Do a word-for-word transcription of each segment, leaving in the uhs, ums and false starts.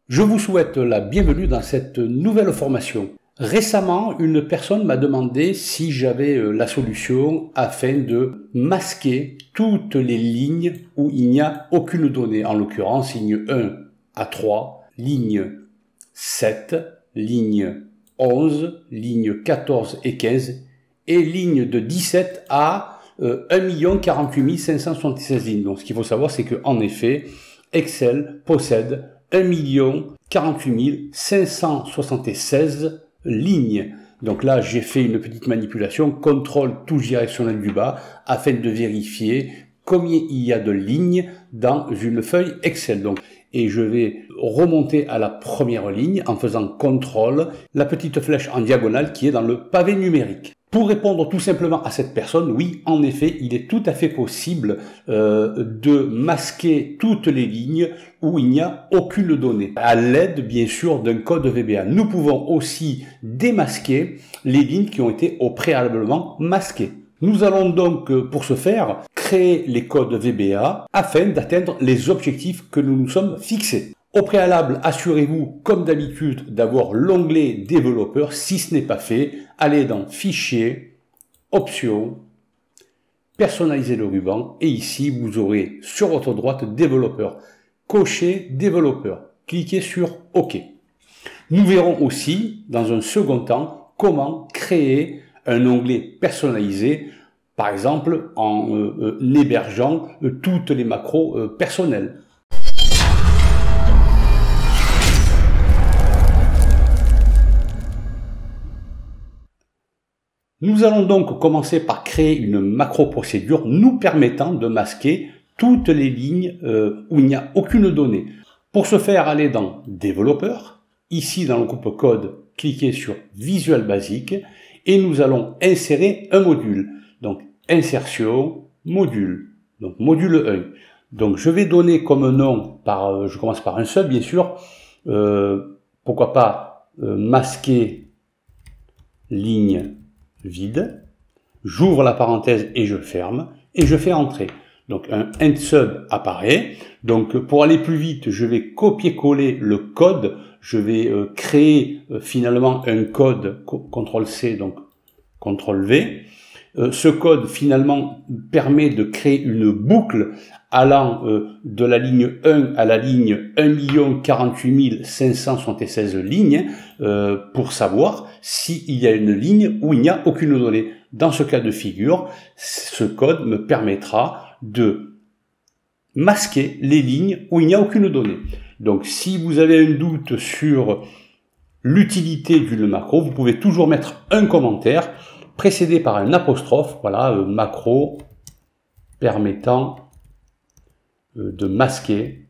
Je vous souhaite la bienvenue dans cette nouvelle formation. Récemment, une personne m'a demandé si j'avais la solution afin de masquer toutes les lignes où il n'y a aucune donnée. En l'occurrence, ligne un à trois, ligne sept, ligne onze, ligne quatorze et quinze et ligne de dix-sept à euh, un million quarante-huit mille cinq cent soixante-seize lignes. Donc ce qu'il faut savoir, c'est qu'en effet, Excel possède un million quarante-huit mille cinq cent soixante-seize lignes. Donc là, j'ai fait une petite manipulation, contrôle touche directionnelle du bas, afin de vérifier combien il y a de lignes dans une feuille Excel. Donc, et je vais remonter à la première ligne en faisant contrôle, la petite flèche en diagonale qui est dans le pavé numérique. Pour répondre tout simplement à cette personne, oui, en effet, il est tout à fait possible euh, de masquer toutes les lignes où il n'y a aucune donnée, à l'aide bien sûr d'un code V B A. Nous pouvons aussi démasquer les lignes qui ont été au préalablement masquées. Nous allons donc, pour ce faire, créer les codes V B A afin d'atteindre les objectifs que nous nous sommes fixés. Au préalable, assurez-vous, comme d'habitude, d'avoir l'onglet développeur. Si ce n'est pas fait, allez dans Fichier, Options, personnaliser le ruban et ici, vous aurez sur votre droite développeur. Cochez développeur. Cliquez sur OK. Nous verrons aussi, dans un second temps, comment créer un onglet personnalisé, par exemple en euh, euh, hébergeant euh, toutes les macros euh, personnelles. Nous allons donc commencer par créer une macro-procédure nous permettant de masquer toutes les lignes euh, où il n'y a aucune donnée. Pour ce faire, allez dans Développeur. Ici, dans le groupe Code, cliquez sur Visual Basic et nous allons insérer un module. Donc, Insertion, Module. Donc, Module un. Donc, je vais donner comme nom, par, euh, je commence par un seul, bien sûr, euh, pourquoi pas euh, masquer ligne vide, j'ouvre la parenthèse et je ferme, et je fais entrer. Donc un end sub apparaît. Donc pour aller plus vite, je vais copier-coller le code, je vais euh, créer euh, finalement un code, contrôle C, donc contrôle V. Euh, ce code finalement permet de créer une boucle allant euh, de la ligne un à la ligne un million quarante-huit mille cinq cent soixante-seize lignes euh, pour savoir s'il y a une ligne où il n'y a aucune donnée. Dans ce cas de figure, ce code me permettra de masquer les lignes où il n'y a aucune donnée. Donc si vous avez un doute sur l'utilité d'une macro, vous pouvez toujours mettre un commentaire précédé par un apostrophe, voilà, euh, macro permettant de masquer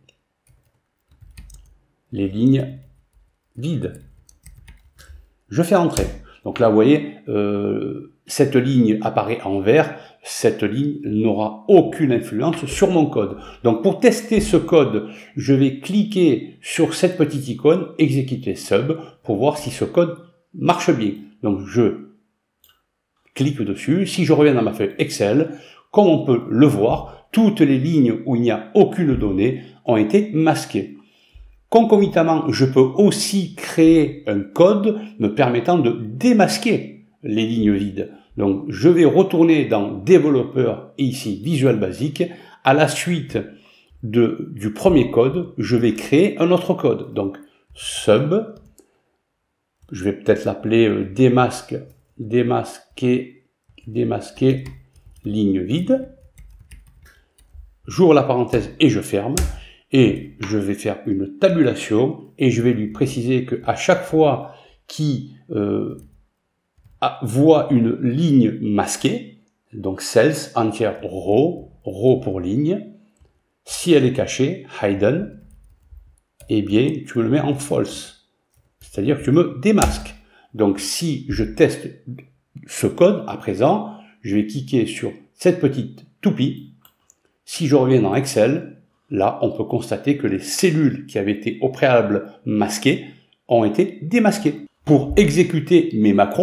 les lignes vides. Je fais entrer. Donc là, vous voyez, euh, cette ligne apparaît en vert. Cette ligne n'aura aucune influence sur mon code. Donc pour tester ce code, je vais cliquer sur cette petite icône, exécuter sub, pour voir si ce code marche bien. Donc je clique dessus. Si je reviens dans ma feuille Excel, comme on peut le voir, toutes les lignes où il n'y a aucune donnée ont été masquées. Concomitamment, je peux aussi créer un code me permettant de démasquer les lignes vides. Donc, je vais retourner dans Développeur et ici Visual Basic. À la suite de, du premier code, je vais créer un autre code. Donc, sub, je vais peut-être l'appeler euh, démasque, démasquer, démasquer ligne vide. J'ouvre la parenthèse et je ferme, et je vais faire une tabulation, et je vais lui préciser qu'à chaque fois qu'il euh, voit une ligne masquée, donc cells, entière, row, row pour ligne, si elle est cachée, hidden, eh bien, tu me le mets en false, c'est-à-dire que tu me démasques. Donc, si je teste ce code, à présent, je vais cliquer sur cette petite toupie. Si je reviens dans Excel, là, on peut constater que les cellules qui avaient été au préalable masquées ont été démasquées. Pour exécuter mes macros,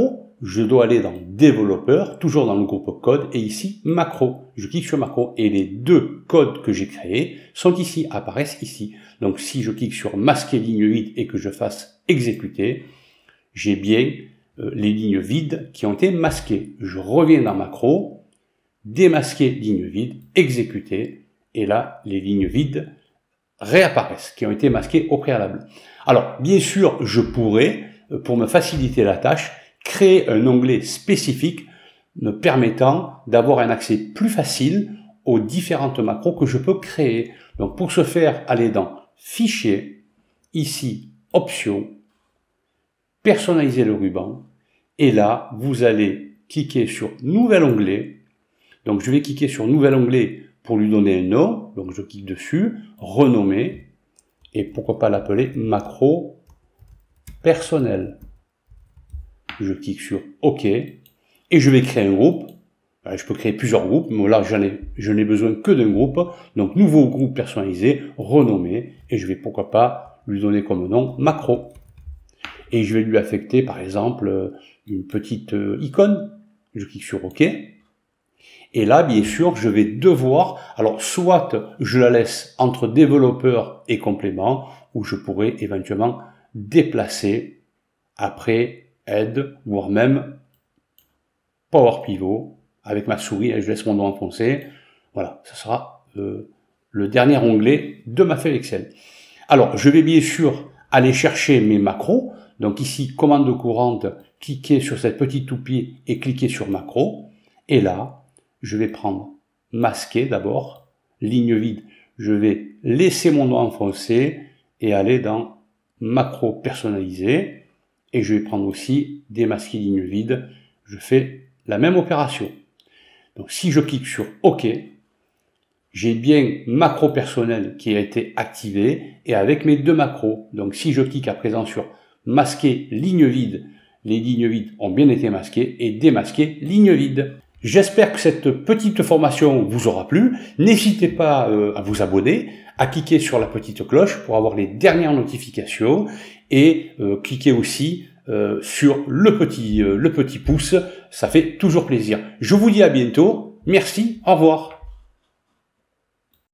je dois aller dans développeur, toujours dans le groupe code, et ici macro. Je clique sur macro et les deux codes que j'ai créés sont ici, apparaissent ici. Donc si je clique sur masquer ligne huit et que je fasse exécuter, j'ai bien euh, les lignes vides qui ont été masquées. Je reviens dans macro, démasquer ligne vide, exécuter, et là les lignes vides réapparaissent, qui ont été masquées au préalable. Alors bien sûr, je pourrais, pour me faciliter la tâche, créer un onglet spécifique me permettant d'avoir un accès plus facile aux différentes macros que je peux créer. Donc pour ce faire, allez dans Fichier, ici Options, personnaliser le ruban, et là vous allez cliquer sur Nouvel onglet. Donc je vais cliquer sur Nouvel onglet pour lui donner un nom, donc je clique dessus, renommer, et pourquoi pas l'appeler macro personnel. Je clique sur OK, et je vais créer un groupe. Je peux créer plusieurs groupes, mais là j'en ai, je n'ai besoin que d'un groupe. Donc nouveau groupe personnalisé, renommé, et je vais pourquoi pas lui donner comme nom macro. Et je vais lui affecter par exemple une petite icône. Je clique sur OK. Et là, bien sûr, je vais devoir, alors soit je la laisse entre développeur et complément, ou je pourrais éventuellement déplacer après aide, voire même Power Pivot avec ma souris, et je laisse mon doigt enfoncé. Voilà, ce sera euh, le dernier onglet de ma feuille Excel. Alors, je vais bien sûr aller chercher mes macros. Donc ici, commande courante, cliquez sur cette petite toupie et cliquez sur macro. Et là, je vais prendre masquer d'abord, ligne vide. Je vais laisser mon doigt enfoncé et aller dans macro personnalisé. Et je vais prendre aussi démasquer ligne vide. Je fais la même opération. Donc si je clique sur OK, j'ai bien macro personnel qui a été activé et avec mes deux macros. Donc si je clique à présent sur masquer ligne vide, les lignes vides ont bien été masquées, et démasquer ligne vide. J'espère que cette petite formation vous aura plu. N'hésitez pas euh, à vous abonner, à cliquer sur la petite cloche pour avoir les dernières notifications, et euh, cliquez aussi euh, sur le petit, euh, le petit pouce. Ça fait toujours plaisir. Je vous dis à bientôt. Merci. Au revoir.